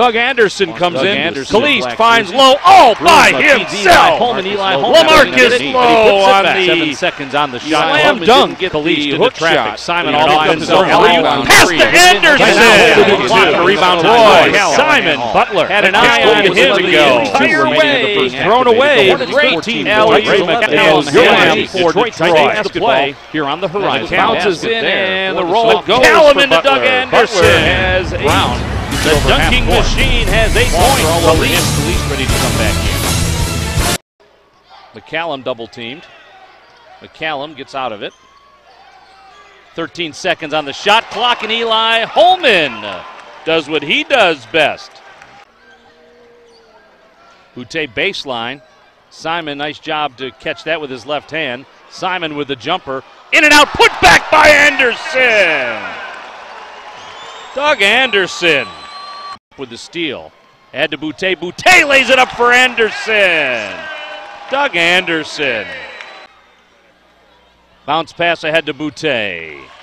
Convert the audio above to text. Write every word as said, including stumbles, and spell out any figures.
Doug Anderson comes Doug in. Anderson, Kalist finds Lowe all by himself. Holman, Eli, LaMarcus Lowe on the seven seconds on the shot. slam dunk. Kalist hook shot. Simon all by himself. Pass to Anderson. Block the rebound. Boy, Simon Butler had an eye on him to go. Entire way thrown away. Great team. McCallum for Detroit to play here on the horizon. Bounces in and the roll goes. McCallum into Doug Anderson has eight. The dunking machine has eight points. Kalist ready to come back in. McCallum double teamed. McCallum gets out of it. thirteen seconds on the shot clock, and Eli Holman does what he does best. Boutte baseline. Simon, nice job to catch that with his left hand. Simon with the jumper. In and out, put back by Anderson. Doug Anderson with the steal. Add to Boutte. Boutte lays it up for Anderson. Doug Anderson. Bounce pass ahead to Boutte.